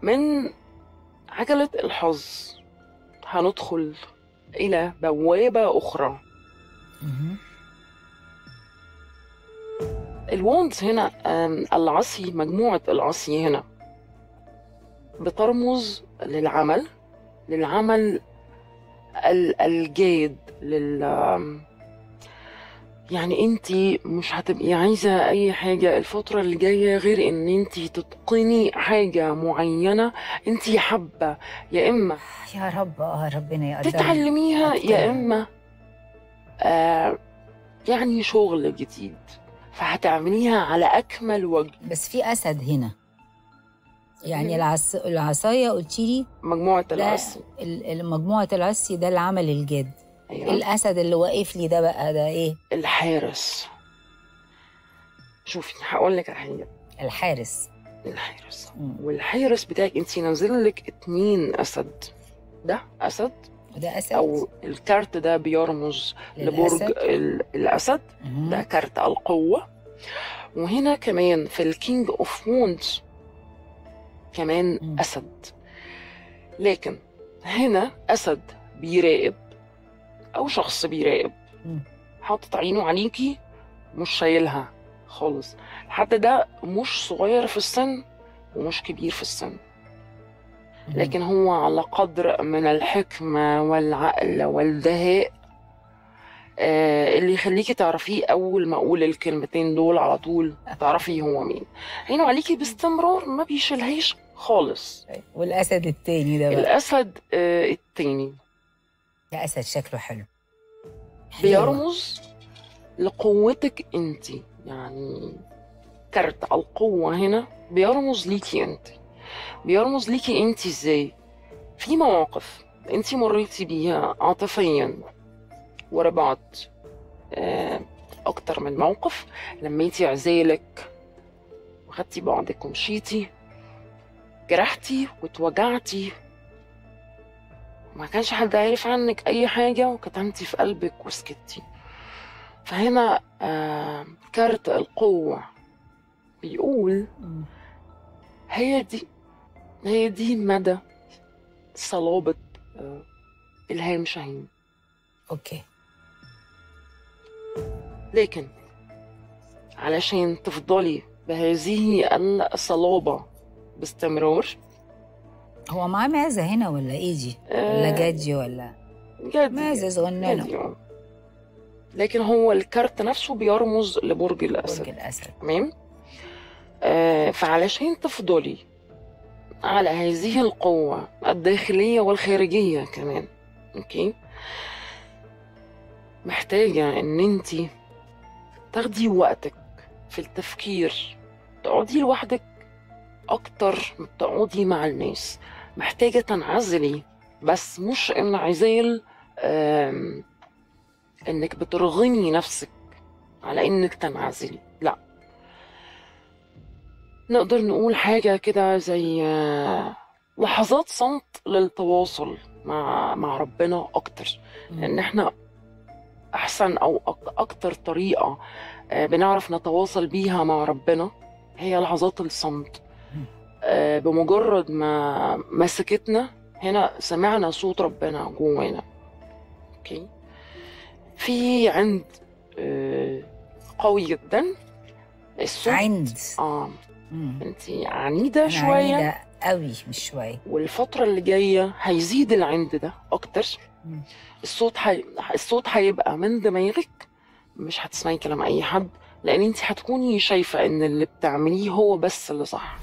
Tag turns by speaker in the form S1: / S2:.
S1: من عجلة الحظ هندخل إلى بوابة أخرى. الوندز هنا العصي، مجموعة العصي هنا بترمز للعمل الجاد، يعني انتي مش هتبقي عايزة اي حاجة الفترة اللي جاية غير ان انتي تتقني حاجة معينة انتي حابة، يا اما
S2: يا رب ربنا يقدرني
S1: تتعلميها، يا اما يعني شغل جديد فهتعمليها على اكمل وجه.
S2: بس في اسد هنا، يعني العصايه قلتي لي
S1: مجموعة العصي،
S2: مجموعة العصي ده العمل الجاد. أيوة. الأسد اللي واقف لي ده بقى ده إيه؟
S1: الحارس. شوفي هقول لك على حاجة.
S2: الحارس.
S1: والحارس بتاعك انتي نازل لك 2 أسد، ده أسد
S2: وده أسد،
S1: أو الكارت ده بيرمز لبرج الأسد. ده كارت القوة. وهنا كمان في الكينج اوف ووندز كمان أسد، لكن هنا أسد بيراقب أو شخص بيراقب، حاطط عينه عليكي، مش شايلها خالص. الحد ده مش صغير في السن ومش كبير في السن، لكن هو على قدر من الحكمة والعقل والذهاء اللي يخليكي تعرفيه أول ما أقول الكلمتين دول على طول تعرفي هو مين. عينه عليكي باستمرار، ما بيشيلهاش خالص.
S2: والأسد التاني ده بقى؟
S1: الأسد التاني
S2: ده أسد شكله حلو،
S1: بيرمز لقوتك انت، يعني كارت القوة هنا بيرمز ليكي انت. بيرمز ليكي انت ازاي؟ في مواقف انت مريتي بيها عاطفيا ورا بعض، اكتر من موقف، لميتي عزالك وخدتي بعضك ومشيتي، جرحتي واتوجعتي، ما كانش حد عارف عنك اي حاجة وكتمتي في قلبك وسكتي. فهنا كارت القوة بيقول هي دي مدى صلابة إلهام شاهين.
S2: أوكي.
S1: لكن علشان تفضلي بهذه الصلابة باستمرار.
S2: هو معاه معزة هنا ولا إيه دي؟ ولا جدي ولا
S1: جدي؟
S2: معزة صغننة.
S1: لكن هو الكارت نفسه بيرمز لبرج الأسد. تمام. فعلشان تفضلي على هذه القوة الداخلية والخارجية كمان، اوكي، محتاجة ان انتي تاخدي وقتك في التفكير، تقعدي لوحدك اكتر ما بتقعدي مع الناس. محتاجة تنعزلي، بس مش انعزال انك بترغمي نفسك على انك تنعزلي، لا. نقدر نقول حاجة كده زي لحظات صمت للتواصل مع ربنا أكتر. لأن إحنا أحسن أو أكتر طريقة بنعرف نتواصل بيها مع ربنا هي لحظات الصمت. بمجرد ما سكتنا هنا سمعنا صوت ربنا جوانا. أوكي. في عند قوي جدا الصوت.
S2: عند
S1: انتي عنيدة شوية.
S2: عنيدة قوي مش شوية.
S1: والفترة اللي جاية هيزيد العند ده أكتر. الصوت هيبقى من دماغك، مش هتسمعي كلام أي حد، لأن انتي هتكوني شايفة إن اللي بتعمليه هو بس اللي صح.